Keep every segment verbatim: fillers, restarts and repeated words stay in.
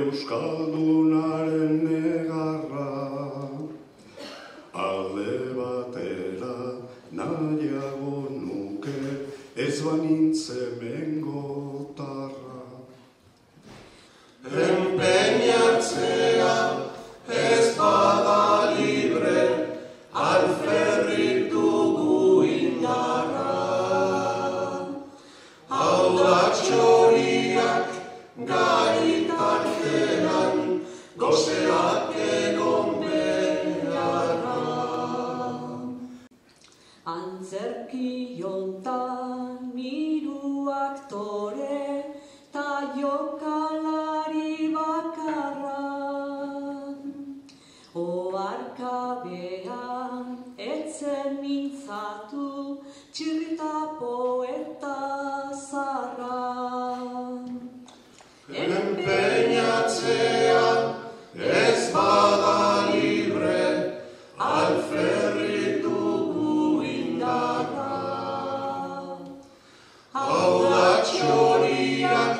Euskaldunaren negarra, alde batera nahiago nuke ez banintze mengotarra. Enpeñatzea ez bada libre, alferrik dugu indarra. Hau da txoriak gaitartean, gozeak egon beharra. Antzerki jontan hiru aktore ta jokalari bakarra. Oharkabean etzen mintzatu txirrita poeta zarra. Enpeñatzea ez bada libre, alferrik dugu indarra. Hau da txoriak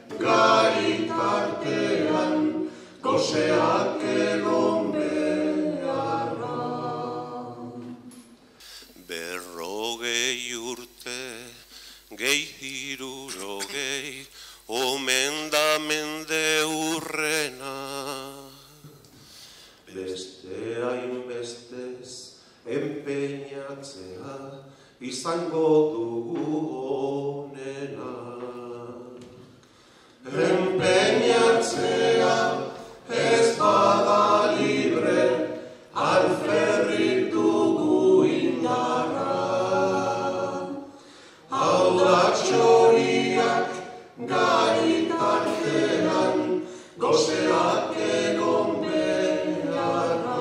gaitartean, gozeak egon beharra. Berrogei urte, gehi hirurogei, omen da mende hurrena. Beste hainbestez enpeñatzea izango dugu onena. Enpeñatzea ez bada libre, alferrik dugu indarra. Hau da txoriak gaitartean, gozeak egon beharra.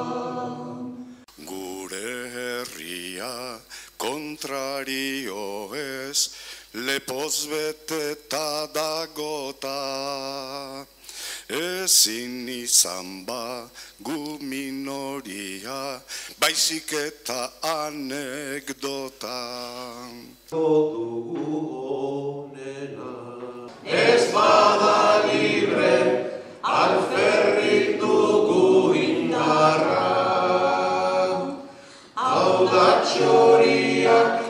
Gure herria kontrario ez, lepoz beteta dagota. Ezin izan ba gu minoria, baizik eta anekdota. Dugu onena. Ez bada libre, alferrik dugu indarra. Hau da txoriak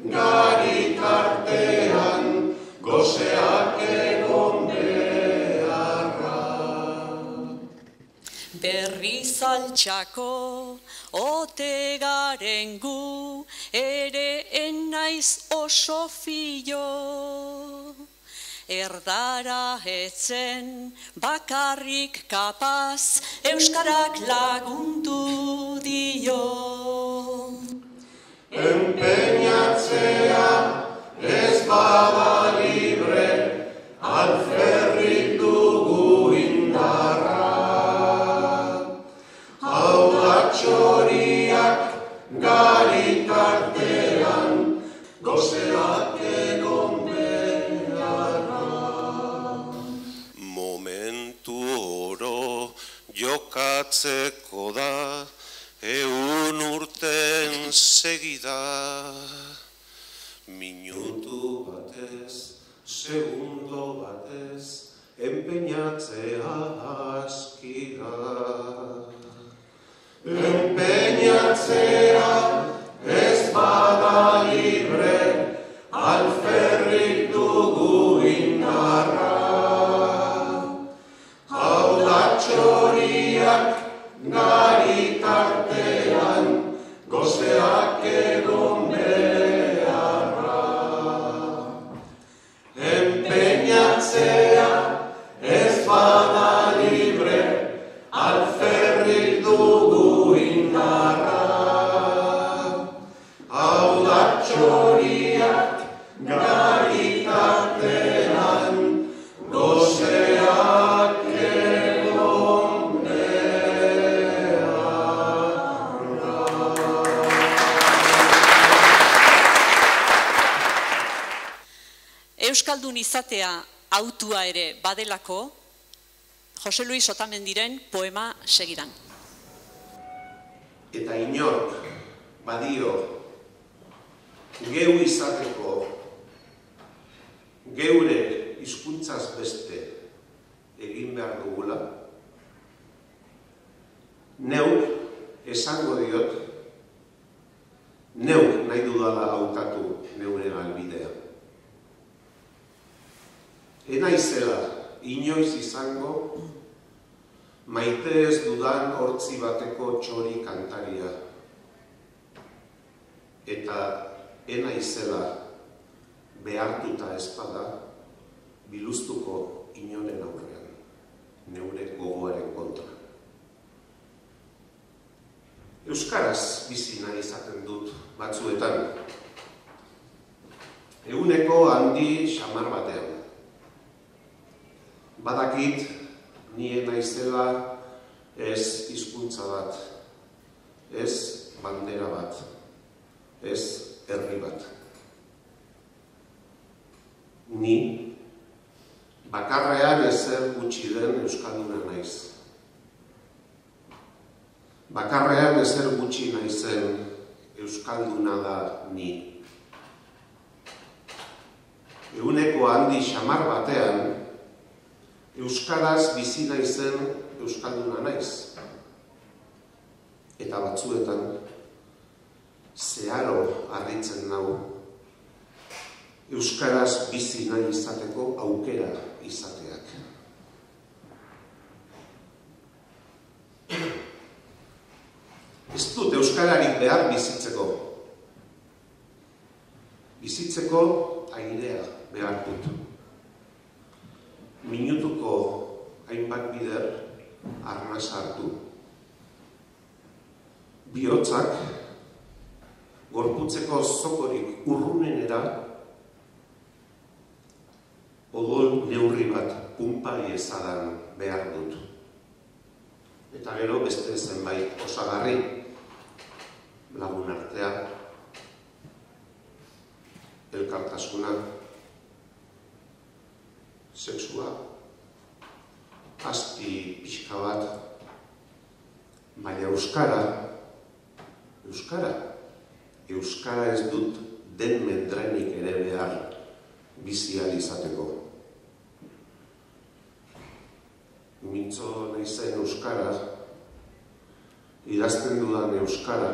gaitartean, gozeak egon beharra. Berriz altxako ote garen gu, ere enaiz oso filo. Erdara etzen bakarrik kapaz, euskarak lagundu dio. Enpeñatzea ez bada libre, alferrik dugu indarra. Hau da txoriak gaitartean, gozeak egon beharra. Momentu oro jokatzeko da, eun urten segida. Minutu batez, segundo batez, enpeñatzea aski da. Enpeñatzea ez bada libre, alferrik dugu indarra. Hau da txoriak gaitartean, gozeak egon beharra. Enpeñatzea ez bada libre, alferrik dugu indarra. Hau da txoriak gaitartean, gozeak egon beharra. Euskaldun izatea hautua ere badelako, Jose Luis Otamendiren poema segidan. Eta inork badio geu izateko geure hizkuntzaz beste egin egin behar dugula. Neuk esango diot, neuk nahi dudala hautatu neure galbidea. Enaizela inoiz izango maite ez dudan hortzi bateko txori kantaria. Eta enaizela behartuta espada biluztuko inoren aurrean, neure gogoaren kontra. Euskaraz bizi nahi izaten dut batzuetan. Eguneko handi xamar batean. Badakit ni naizela ez hizkuntza bat, ez bandera bat, ez herri bat. Ni bakarrean ezer gutxi den euskalduna naiz. Bakarrean ezer gutxi naizen euskalduna da ni. Eguneko handi xamar batean euskaraz bizi naizen euskalduna naiz. Eta batzuetan zeharo harritzen nau euskaraz bizi nahi izateko aukera izateak. Ez dut euskararik behar bizitzeko. Bizitzeko airea behar dut. Minutuko hainbat bider arnaz hartu. Bihotzak gorputzeko zokorik urrunenera odol neurri bat punpai ezadan behar dut. Eta gero beste zenbait osagarri, lagun artea, elkartasuna, sexua, azpi pixka bat, baina euskara, euskara, euskara ez dut den mendrenik ere behar bizi ahal izateko. Mintzo naizen euskara, idazten dudan euskara,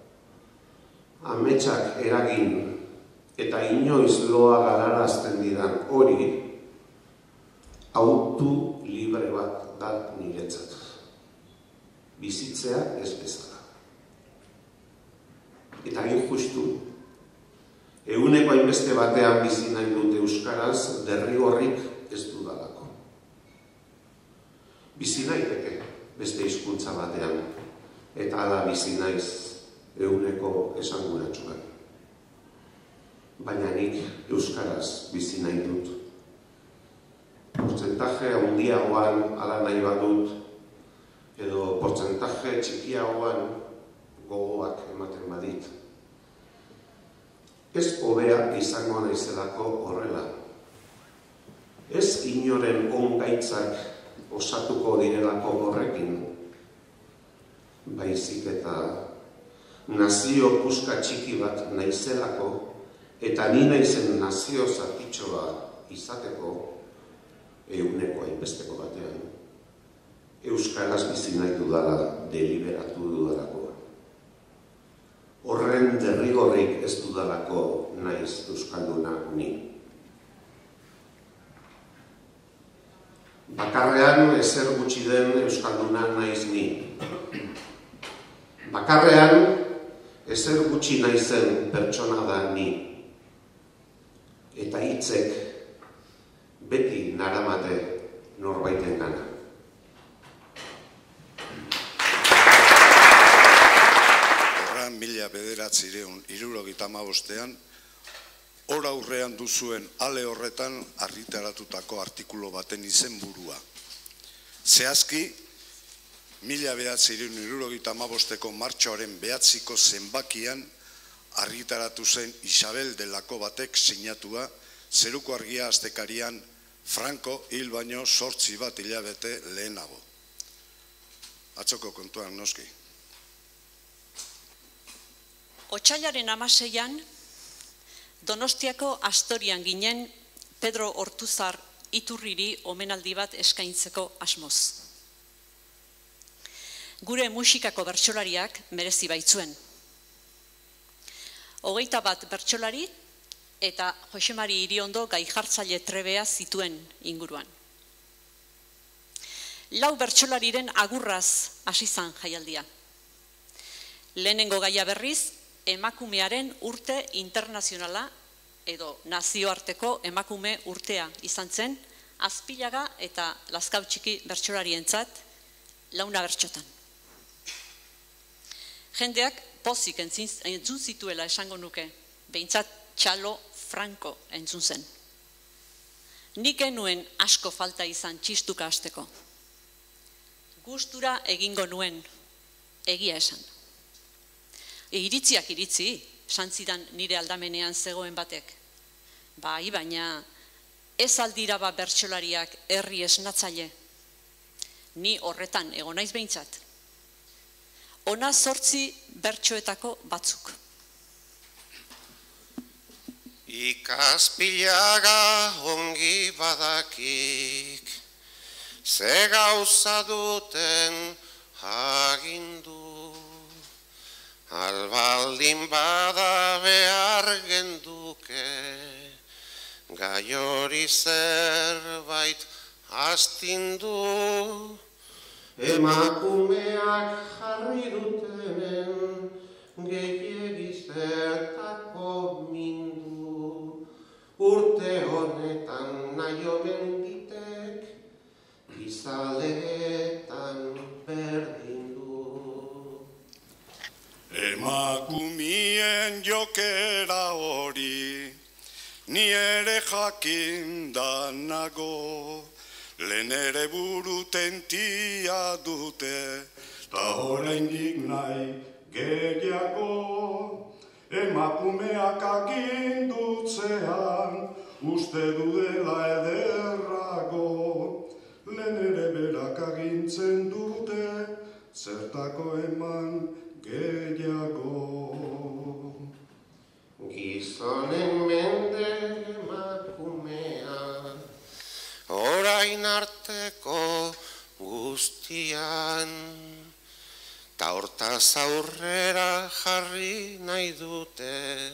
ametsak eragin eta inoiz loa galarazten didan hori, autu libre bat da niretzat. Bizitzea ez bezala. Eta hain justu, eguneko hainbeste batean bizi nahi dut euskaraz derrigorrik ez dudalako. Bizi naiteke beste hizkuntza batean, eta hala bizi naiz eguneko esanguratsuan. Baina nik euskaraz bizi nahi dut. Portzentaje handiagoan hala nahi badut, edo portzentaje txikiagoan gogoak ematen badit. Ez hobea izango naizelako horrela. Ez inoren ongaitzak osatuko direlako horrekin, baizik eta nazio puska txiki bat naizelako, eta ni naizen nazio zatitxoa izateko, eguneko hainbesteko batean, euskaraz bizi nahi dudala deliberatu dudalako. Horren derrigorrik ez dudalako naiz euskalduna ni. Bakarrean ezer gutxi den euskalduna naiz ni. Bakarrean ezer gutxi naizen pertsona da ni. Eta hitzek beti naramate norbaiten gana. Horran mila bederatzireun hirurogeita hamabostean, hor aurrean duzuen ale horretan argitaratutako artikulu baten izenburua. Zehazki, mila bederatzireun hirurogeita hamabosteko martxoaren behatziko zenbakian argitaratu zen Isabel delako batek sinatua, zeruko argia astekarian Franco hil baino sortzi bat hilabete lehenago. Atzoko kontuan noski. Otsailaren hamaseian, Donostiako Astorian ginen Pedro Ortuzar iturriri omenaldi bat eskaintzeko asmoz. Gure musikako bertsolariak merezi baitzuen. Hogeita bat bertsolari eta Jose Mari Iriondo gai jartzaile trebea zituen inguruan. Lau bertsolariren agurraz hasi zan jaialdia. Lehenengo gaia berriz, emakumearen urte internazionala edo nazioarteko emakume urtea izan zen, Azpilaga eta Lazkao Txiki bertsolarientzat launa bertsotan. Jendeak pozik entzun zituela esango nuke, behintzat txalo franko entzun zen. Nik enuen asko falta izan txistuka hasteko. Gustura egingo nuen, egia esan. Iritziak iritzi, santzidan nire aldamenean zegoen batek. Bai, baina ez aldira ba bertsolariak herri esnatzaile. Ni horretan egon naiz behintzat. Ona zortzi bertsoetako batzuk. Ikazpilaga ongi badakik, ze gauza duten agindu, albaldin bada behar genduke, gai hori zerbait astindu. Emakumeak jarri dutenen gehiegi zertako mindu, urte honetan nahi omen ditek, izalegetan berdin du. Emakumien jokera hori, ni ere jakinda nago, lehen ere burutentia dute, ta oraindik nahi gehiago. Emakumeak agindutzean, uste dudela ederrago, lehen ere berak agintzen dute, zertako eman gehiago. Gizonen mende emakumea, Orain arteko guztian, ta hortaz aurrera jarri nahi dute,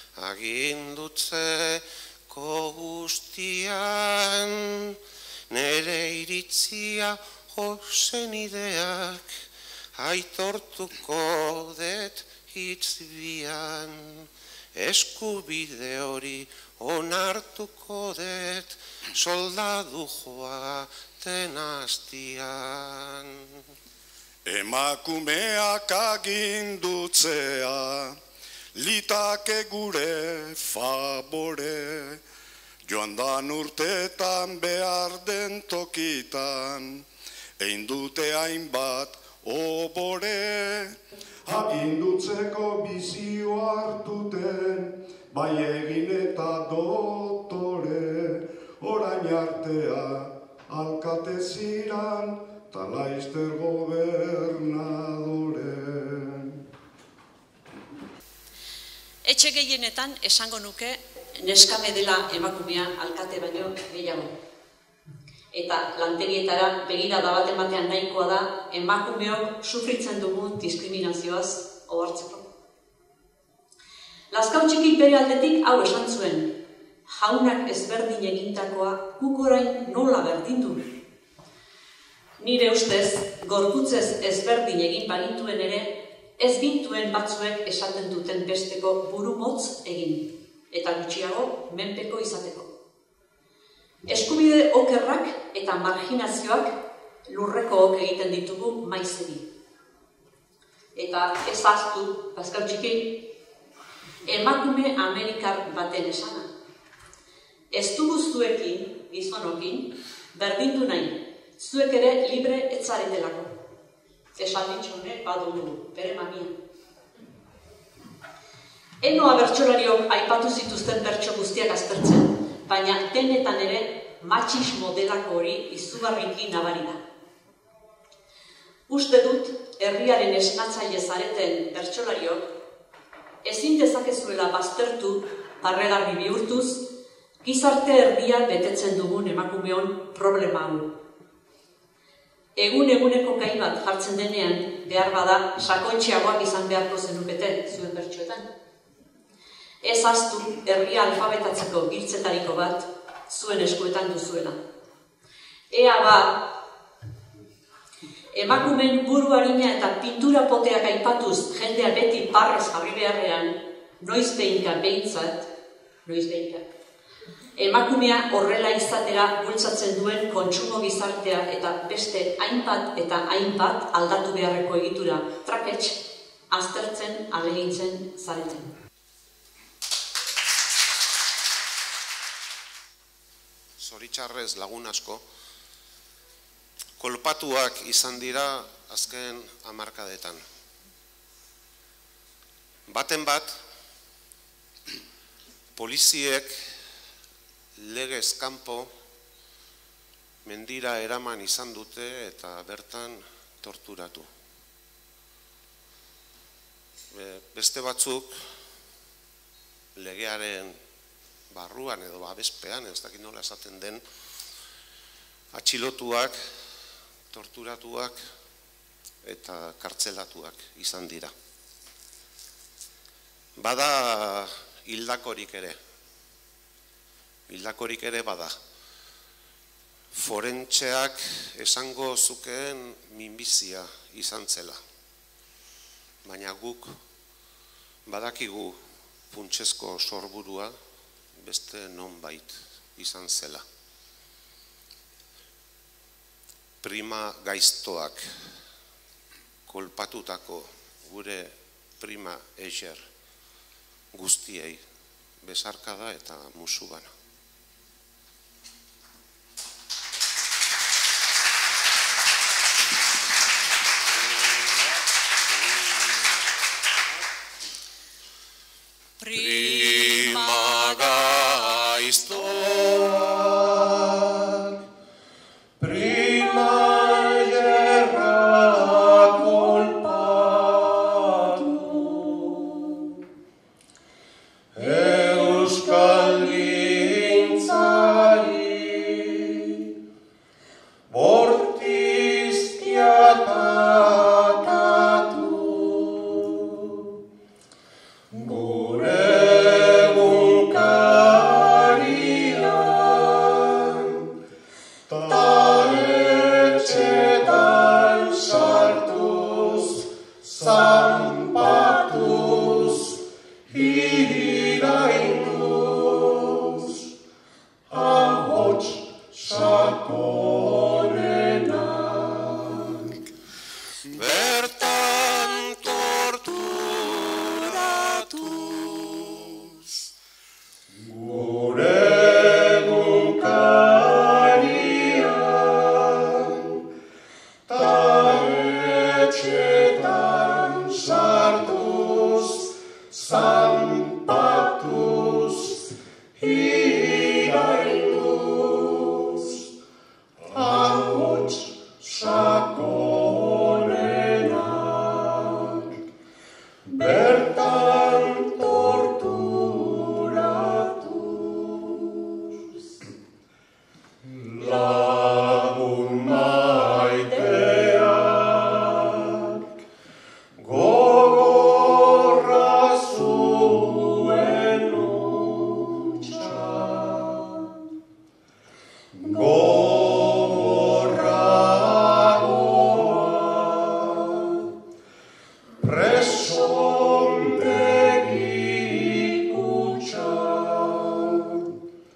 agindutzeko guztian, nere iritzia ozen ideak, aitortuko det hitz bian, eskubide hori onartuko det, soldadu joaten hastian. Emakumeak agindutzea, litake gure favore, joan dan urtetan behar den tokitan, egin dute hainbat obore. Agindutzeko bizio hartuten, bai egin eta dotore, orain artea alkate ziran, ta laizter gobernadore. Etxe gehienetan esango nuke neskame dela emakumea alkate baino gehiago. Eta lantegietara begirada bat ematean nahikoa da emakumeok sufritzen dugun diskriminazioaz ohartzeko. Lazkao Txiki bere aldetik hau esan zuen, jaunak ezberdin egintakoa guk orain nola berdindu. Nire ustez, gorputzez ezberdin egin bagintuen ere, ez gintuen batzuek esaten duten besteko burumotz egin, eta gutxiago menpeko izateko. Eskubide okerrak eta marginazioak lurreko ok egiten ditugu maizegi. Eta ez ahaztu, Lazkao Txiki, emakume amerikar baten esana. Ez dugu zuekin, gizonokin, berdindu nahi, zuek ere libre etzaretelako. Esan ditxone, badugu, bere mamia. Enoa bertsolariok aipatu zituzten bertso guztiak aztertzen, baina denetan ere matxismo delako hori izugarriki nabari da. Uste dut, herriaren esnatzaile zareten bertsolariok, ezin dezakezuela baztertu, barregarri bihurtuz, Gizarte erdia betetzen dugun emakumeon problema hau. Egun-eguneko gai bat jartzen denean, behar bada sakontxeagoak izan beharko zenukete zuen bertsoetan. Ez ahaztu herria alfabetatzeko giltzetariko bat zuen eskuetan duzuela. Ea ba, emakumen buru harina eta pintura poteak aipatuz jendea beti parrez jarri beharrean, noiz behinka behintzat, noiz behinka. Emakumea horrela izatera bultzatzen duen kontsumo gizartea eta beste hainbat eta hainbat aldatu beharreko egitura trakets aztertzen ahalegintzen zareten. Zoritxarrez lagun asko, kolpatuak izan dira azken hamarkadetan. Baten bat, poliziek legez kanpo mendira eraman izan dute eta bertan torturatu. Beste batzuk legearen barruan edo babespean, ez dakit nola esaten den, atxilotuak, torturatuak eta kartzelatuak izan dira. Bada hildakorik ere. Hildakorik ere bada. Forentxeak esango zukeen minbizia izan zela. Baina guk badakigu funtsezko sorburua beste nonbait izan zela. Prima gaiztoak kolpatutako gure prima eger guztiei besarkada eta musu bana. Prima gaiztoak, prima gerra kolpatu, euskal gintzari, bortizkiak akatu, gure zanpatuz, irainduz, ahots sakonenak. Bertan torturatuz, gure egunkarian, ta etxetan sartuz, zanpatuz, irainduz, ahots sakonenak, bertan torturatuz. Lagun maiteak, gogorra zuen utxak, gogorragoa, presondegi kutxak,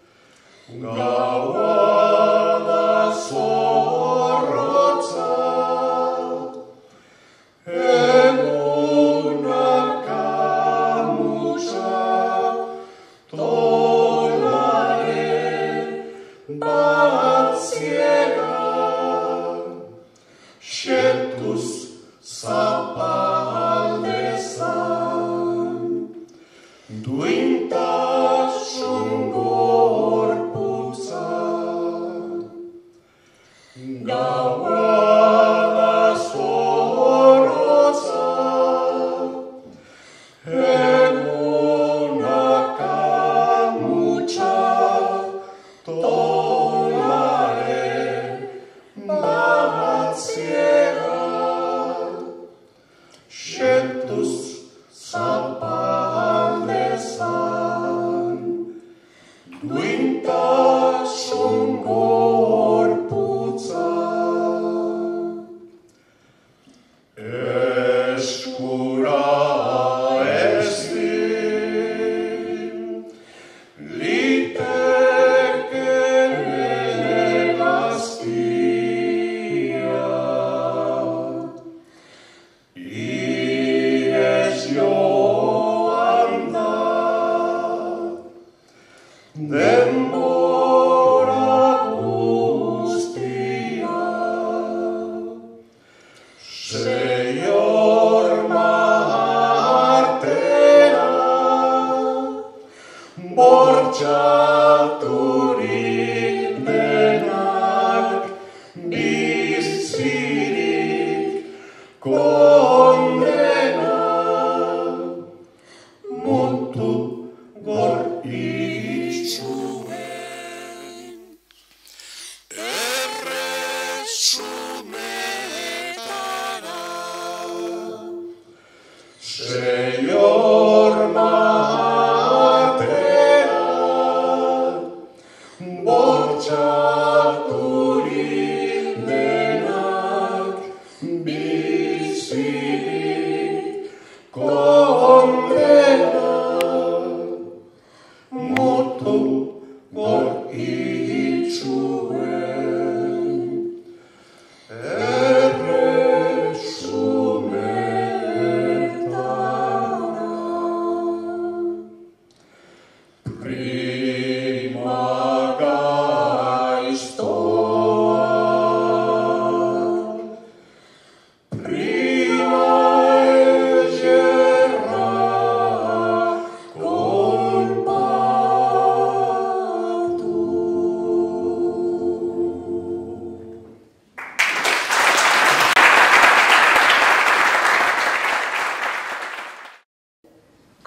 gaua da zorrotza, egunak amutsa, tolare bat ziega, xetuz zapaldezan, duintasun gorputza, gaua da zorrotza, egunak amutsa,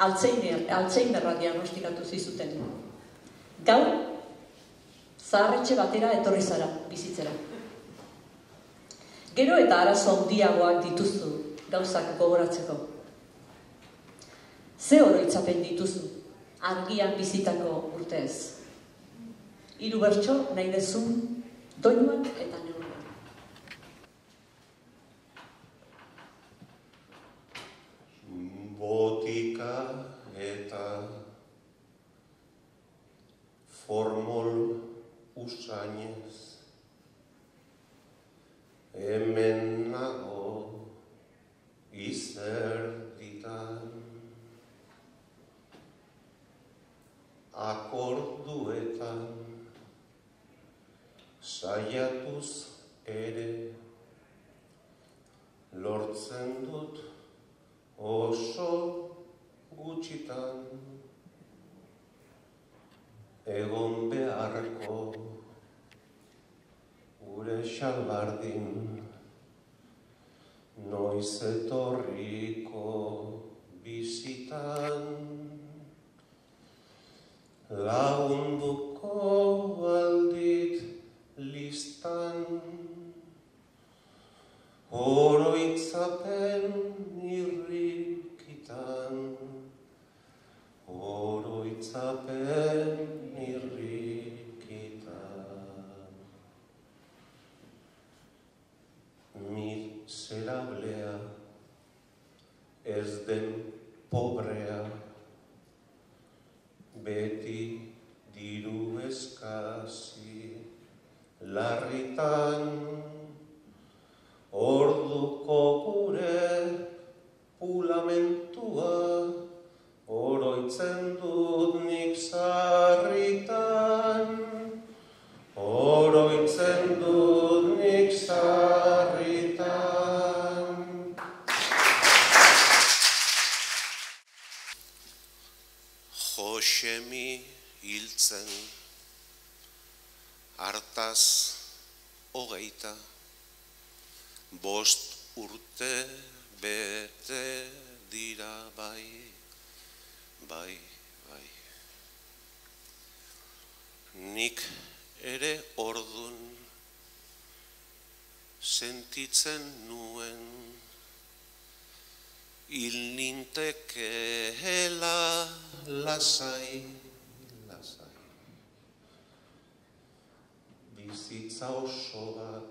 Alzheimer, Alzheimerra diagnostikatu zizuten. Gaur, zaharretxe batera etorri zara bizitzera. Gero eta arazo handiagoak dituzu gauzak gogoratzeko. Ze oroitzapen dituzu argian bizitako urteez. Hiru bertso nahi dezun doinuan eta neuroan. Botika eta formol usainez hemen nago izerditan akorduetan saiatuz ere lortzen dut oso gutxitan egon beharko gure xalbardin noiz etorriko bizitan lagunduko aldit listan oroitzapen irrikitan oroitzapen irrikitan miserablea ez den pobrea beti diru eskasi larritan orduko gure pulamentua oroitzen dut nik sarritan oroitzen dut nik sarritan. Josemi hiltzen hartaz hogeita bost urte bete dira bai, bai, bai. Nik ere ordun sentitzen nuen hil nintekeela lasai, lasai. Bizitza oso bat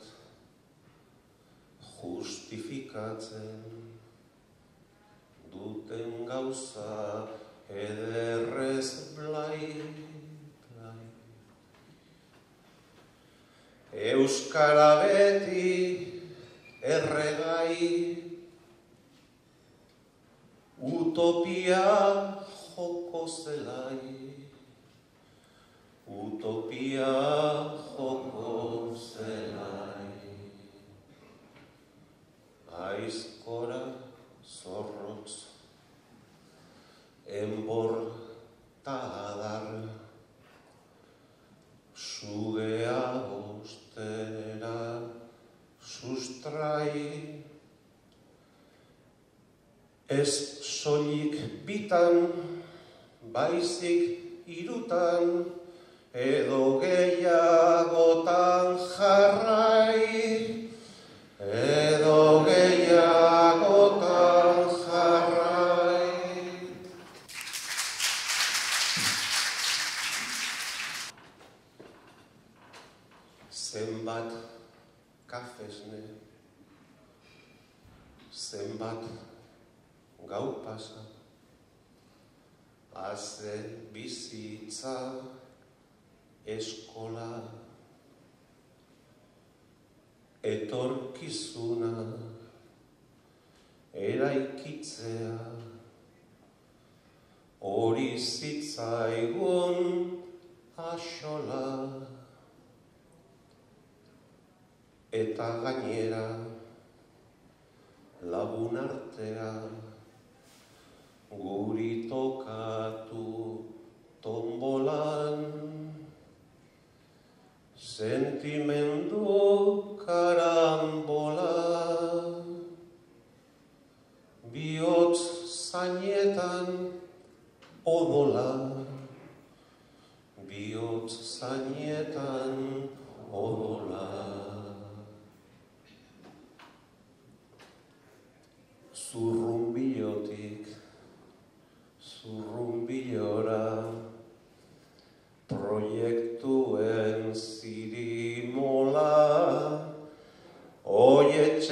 justifikatzen duten gauza ederrez blai, blai. Euskara beti erregai, utopia joko zelai, utopia joko zelai. Aizkora zorrotz, enbor ta adar, sugea ostera sustrai, ez soilik bitan, baizik hirutan, edo gehiagotan jarrai, edo gehiagotan jarrai. Zenbat kafesne, zenbat gau pasa, haze bizitza eskola, etorkizuna eraikitzea, hori zitzaigun axola, eta gainera lagun artea guri tokatu tombolan, sentimendu karambola, bihotz zainetan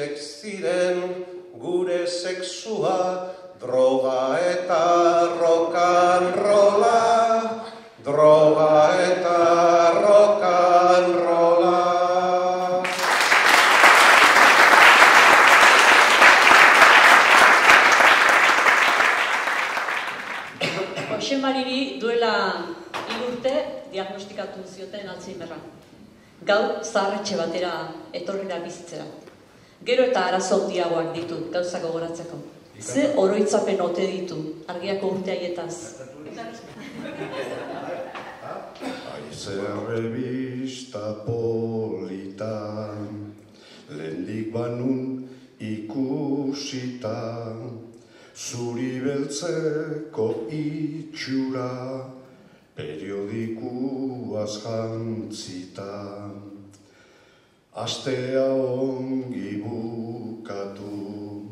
Horiexek ziren gure sexua, droga eta rock'n'rolla, droga eta rock'n'rolla. Jose Mariri duela hiru urte diagnostikatu zioten Alzheimerra. Gaur zaharretxe batera etorri da bizitzera. Gero eta arazo handiagoak ditu gauzak gogoratzeko. Ze oroitzapen ote ditu argiako urte haietaz. Aize revista polita, lehendik banun ikusita, zuri beltzeko itxura, periodikuaz jantzita. Astea ongi bukatu,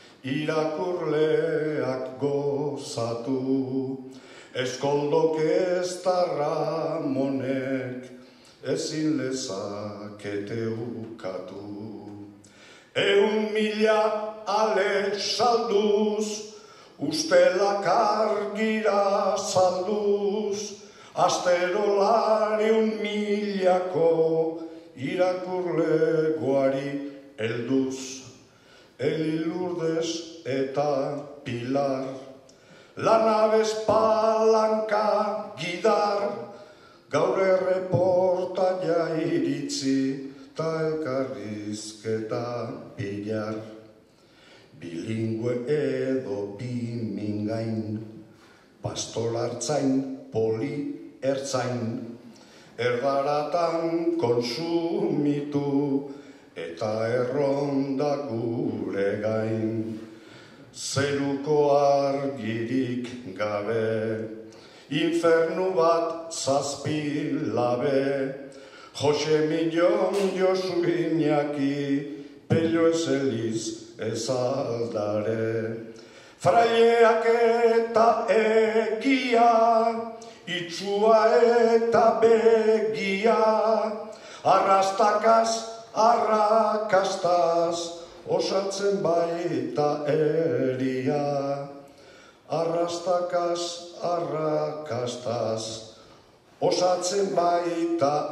irakurleak gozatu, eskoldok ez da Ramonek ezin lezakete ukatu. Eun mila ale salduz, ustelak argira salduz, asterolariun milako irakurlegoari helduz. Eli Lourdes eta Pilar, lanabez palanka gidar, gaur erreportaia iritzi, ta elkarrizketa pilar. Bilingue edo bimingain, pastolartzain, poli ertzain, erdaratan konsumitu, eta erronda gure gain. Zeruko argirik gabe, infernu bat zazpi labe, Jose Millon Josu Iñaki, Pello ez eliz ez aldare. Fraileak eta egia, itxua eta begia, arrastakaz, arrakastaz, osatzen baita eria. Arrastakaz, arrakastaz, osatzen baita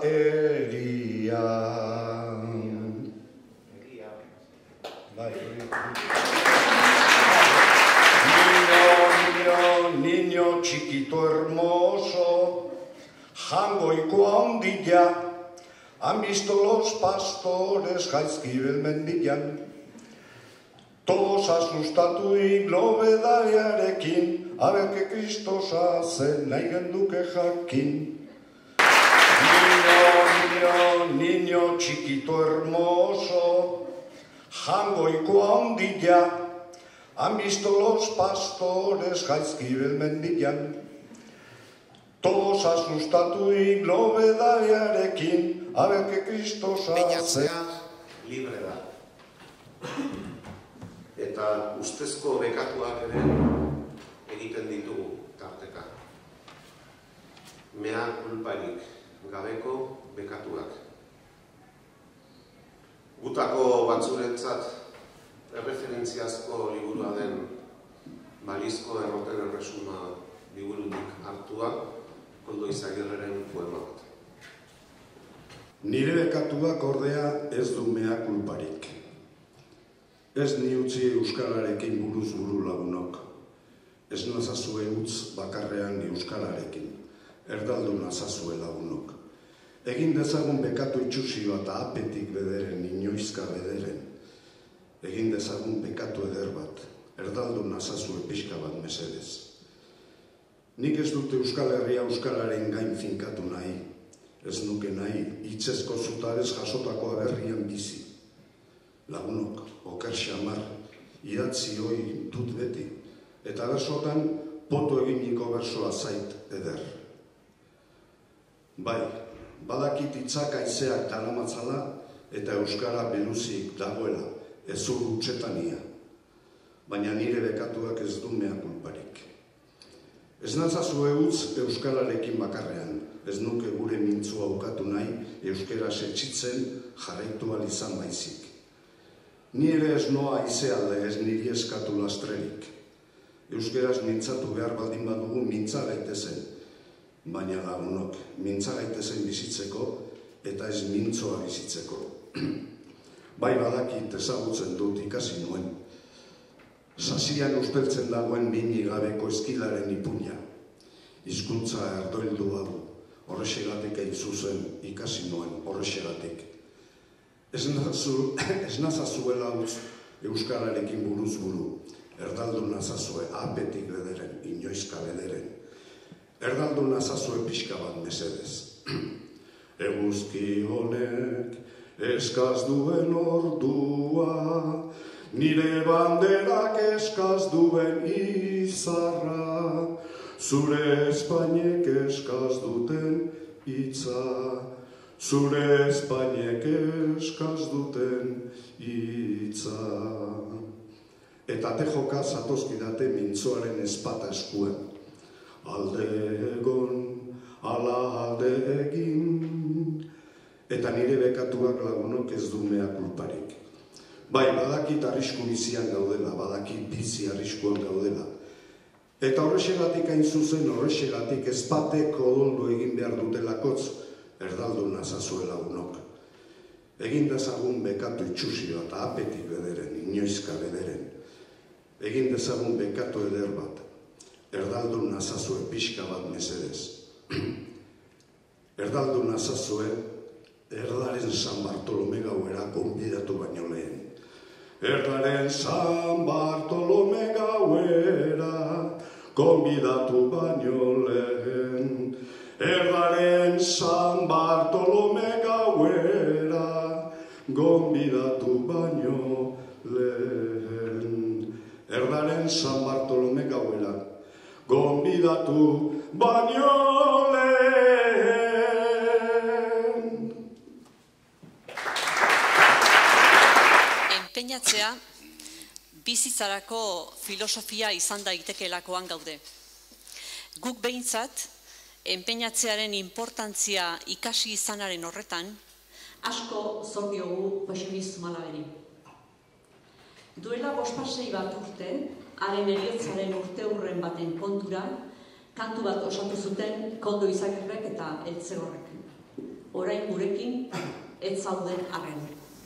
eria. Niño, niño, niño chiquito hermoso, jangoiko handilla, han visto los pastores jaizki belmendian. Todos asustatuik lobedariarekin, a ver que Kristosa zen nahi genduke jakin. Niño, niño, niño chiquito hermoso, jangoiko handilla, han visto los pastores jaizki belmendian. Todos asustatuik lobedariarekin, a ver que Kristosa zen. Libre da. Eta ustezko bekatuak ere egiten ditugu tarteka. Mea kulparik gabeko bekatuak. Gutako batzurentzat erreferentziazko liburua den Balizko erroten erresuma liburutik hartua, Koldo Izagirreren poema bat. Nire bekatuak ordea ez du mea kulparik. Ez ni utzi euskararekin buruz buru lagunok. Ez nazazue utz bakarrean euskararekin. Erdaldu nazazue lagunok. Egin dezagun bekatu itxusio eta apetik bederen, inoizka bederen. Egin dezagun bekatu eder bat. Erdaldu nazazue pixka bat mesedez. Nik ez dute Euskal Herria euskararen gain finkatu nahi. Ez nuke nahi hitzezko zutarez jasotako aberrian bizi. Lagunok, oker xamar, idatzi hoi dut beti, eta bersotan poto eginiko bersoa zait eder. Bai, badakit hitzak haizeak daramatzala eta euskara beluzik dagoela, ezur utxetania. Baina nire bekatuak ez du mea kulparik. Ez nazazue utz euskararekin bakarrean, ez nuke gure mintzua ukatu nahi euskara setxitzen jarraitu izan baizik. Ni ere ez noa izealde ez niri eskatu lastrerik. Euskeraz mintzatu behar baldin badugu mintza gaitezen, baina lagunok, mintza gaitezen bizitzeko eta ez mintzoa bizitzeko. Bai badakit ezagutzen dut ikasi nuen. Sasian usteltzen dagoen mini gabeko eskilaren ipuina. Hizkuntza erdoildu hau, horrexegatik hain zuzen ikasi nuen, horrexegatik. Ez nazazuela utz euskararekin buruz buru, erdaldu nazazue apetik bederen, inoizka bederen. Erdaldu nazazue pixka bat mesedez. Eguzki honek eskaz duen ordua, nire banderak eskaz duen izarra, zure Espainek eskaz duten hitza, zure Espainek eskaz duten hitza. Eta tejoka zatozkidate mintzoaren ezpata eskuen. Alde egon, ala alde egin, eta nire bekatuak lagunok ez du mea kulparik. Bai, badakit arrisku bizian gaudela, badakit bizi arriskuan gaudela. Eta horrexegatik hain zuzen, horrexegatik ezpatek odoldu egin behar dutelakotz, erdaldu nazazuela lagunok. Egin dezagun bekatu itxusio eta apetik bederen, inoizka bederen. Egin dezagun bekatu eder bat, erdaldu nazazue pixka bat mesedez. Erdaldu nazazue, erdaren San Bartolome gauera konbidatu baino lehen. Erdaren San Bartolome gauera konbidatu baino lehen. Erdaren San Bartolome gauera konbidatu baino lehen. Erdaren San Bartolome gauera konbidatu baino lehen. Enpeinatzea, bizitzarako filosofia izan daitekeelakoan gaude. Guk behintzat, enpeinatzearen importantzia ikasi izanaren horretan, asko zor diogu Paxemiz Zumalageri. Duela bospasei bat urte, haren heriotzaren urte hurren baten kontura, kantu bat osatu zuten Koldo Izagirrek eta Eltzegorrek. Orain gurekin, ez zauden arren.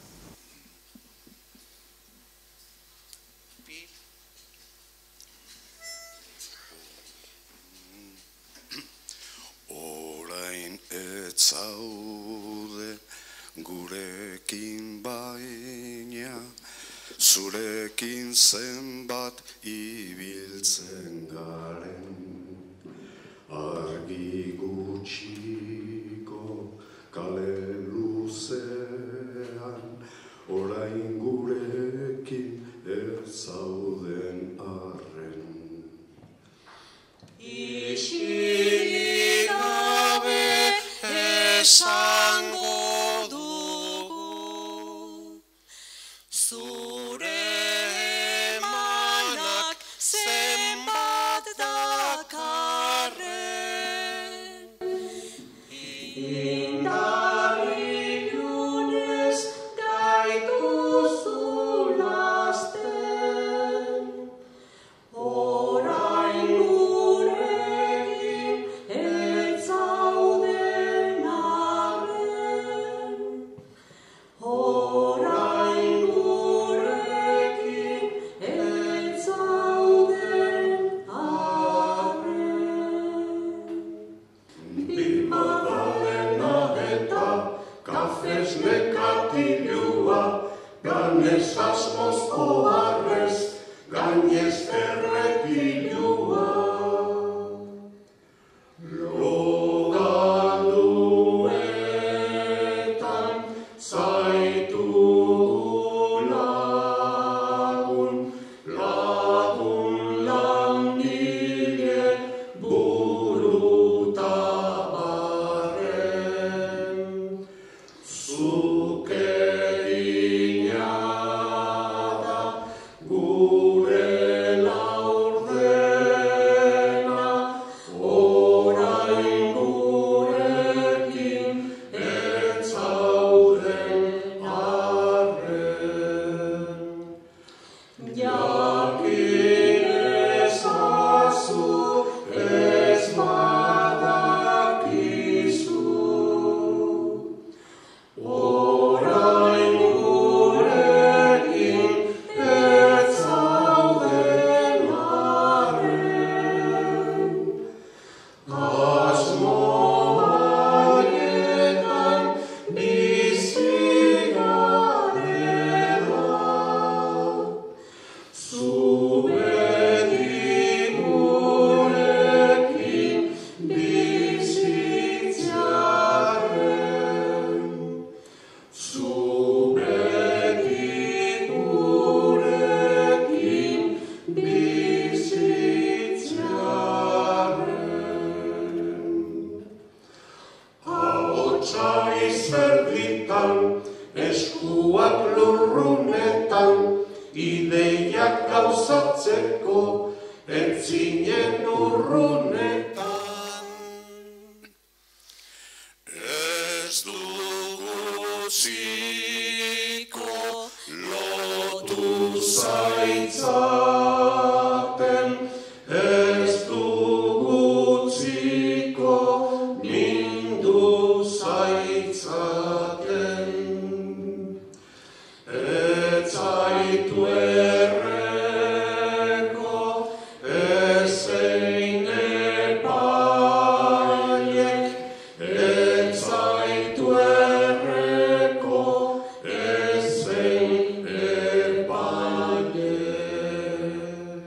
Orain ez zaude gurekin baina, zurekin zenbat ibiltzen garen. Argi gutxiko kale luzean, orain gurekin ez zauden arren. Isilik gabe esango dugu, zure emanak zenbat dakarren. Indar ilunez gaituzu lasten, orain gurekin ez zauden arren. Orain gurekin ez zauden arren. Bimadalena eta kafes nekatilua, ganez asmoz oharrez, gainez erretilua. Logalduetan zaitu lagun, lagun langile burutabarren. Zuke egina da gure laun gauzatzeko, entzinen urrunetan. Ez dugu ziko lotu zaitzaten, ez dugu ziko mindu zaitzaten. Ez zaitu erreko, ezein epaiek, ez zaitu erreko, ezein epaiek.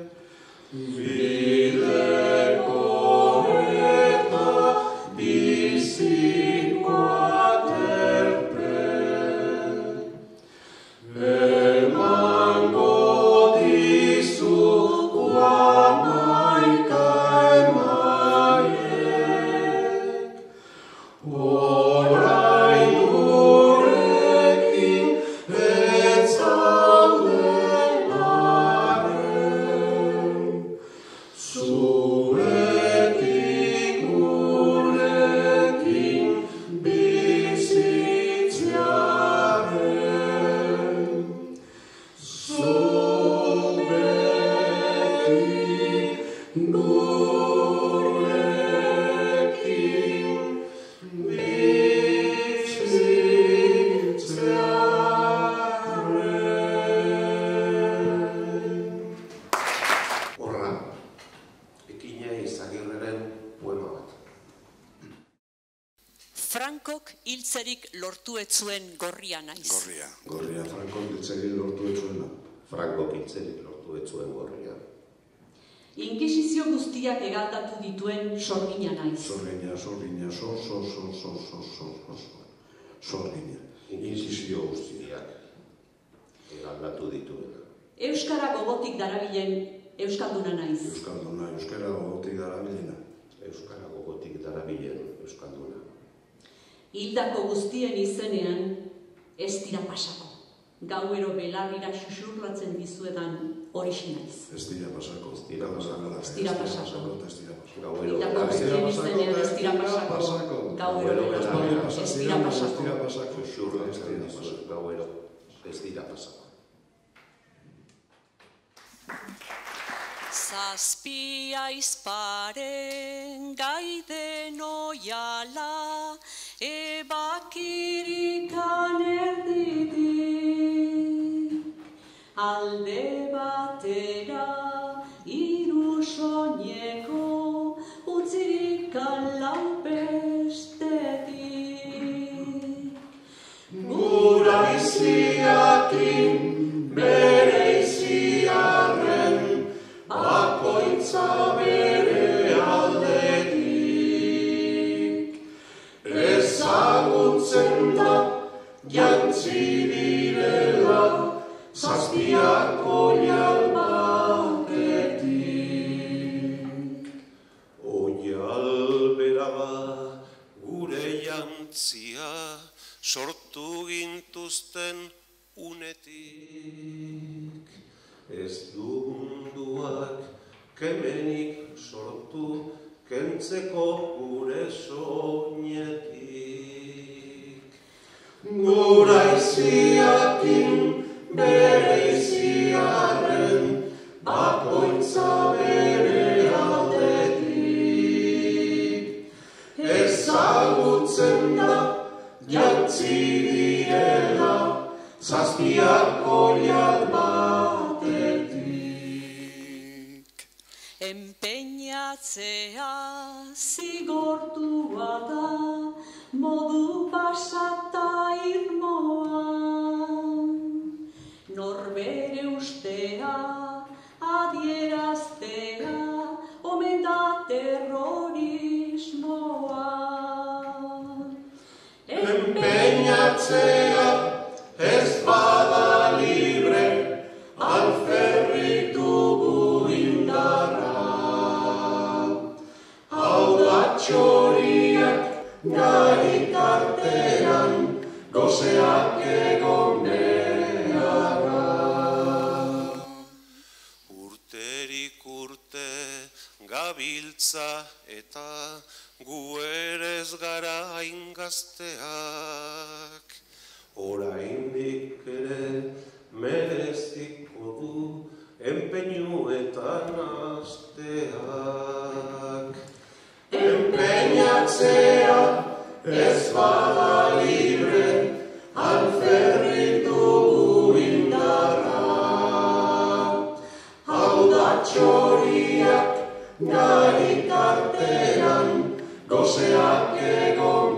Bideko eta biziko aterpe, emango dizu hamaika emaiek. Orain gurekin ez zauden arren, zuetik gurekin bizitzearen. Zuetik gurekin bizitzearen. Horra, Ekina Izagirreren poema bat. Frankok hiltzerik lortu ez zuen gorria naiz. Gorria. Gorria Franko ditzegin lortu etzuena. Franko hiltzerik lortu ez zuen gorria. Inkisizio guztiak egaltatu dituen sorgina naiz. Sorgina, sorgina, sor, sor, sor, sor, sor, sor, sor, sor. Sorgina. Inkisizio guztiak. Egaldatu dituena. Euskara gogotik darabilen euskalduna naiz. Euskalduna, euskara gogotik darabilena. Euskara gogotik darabilen euskalduna. Hildako guztien izenean ez dira pasako. Gauero belarrira xuxurlatzen dizuedan horixe naiz. Ez dira pasako. Ez dira pasako. Ez dira pasako. Ez dira pasako. Gauero Hildako belarrira guztien izenean ez dira pasako. Gauero belarrira ez dira pasako. xuxurlatzen dizuet, gauero ez dira pasako. Zazpia izparen gaiden oiala, ebakirikan erditik. Alde batera hiru soineko, utzirik lau bestetik. Gura iziakin bere iziarren, bakoitza bere aldetik. Ezagutzen da jantzi direla, zazpiak oial batetik. Oial bera gure jantzia, sortu gintuzten unetik. Ez du munduak kemenik sortu, kentzeko gure soinetik. Gura iziakin bere iziarren, bakoitza bere aldetik. Ezagutzen da jantzi direla, zazpiak oial batetik. Enpeinatzea zigortua da, modu pasata irmoan. Norbere ustea adieraztea, omen da terrorismoa. Enpeinatzea ez bada libre, alferrik dugu indarra. Hau da txoriak garitartean, gozeak egon beharra. eta gu ere ez gara ingazteak. Oraindik ere mereziko du enpeinuetan hasteak. Enpeinatzea ez bada libre, alferrik dugu indarra. Hau da txoriak gari tartean, gozeak egon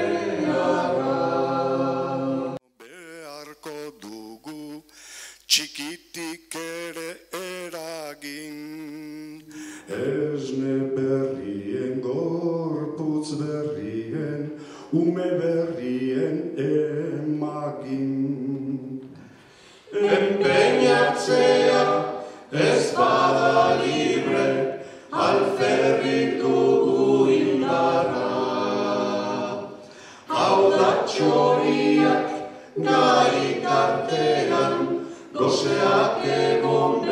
beharra. Beharko dugu txikitik ere eragin. Esne berrien, gorputz berrien, ume berrien emagin. Enpeinatzea ez bada libre, alferrik dugu indarra. Hau da txoriak gari tartean, gozeak egon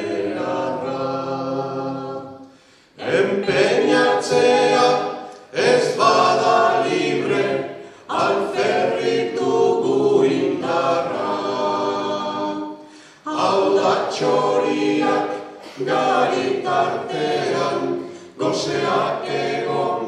beharra. Enpeinatzea ez bada libre, alferrik dugu indarra. Hau da txoriak gari tartean, gozeak egon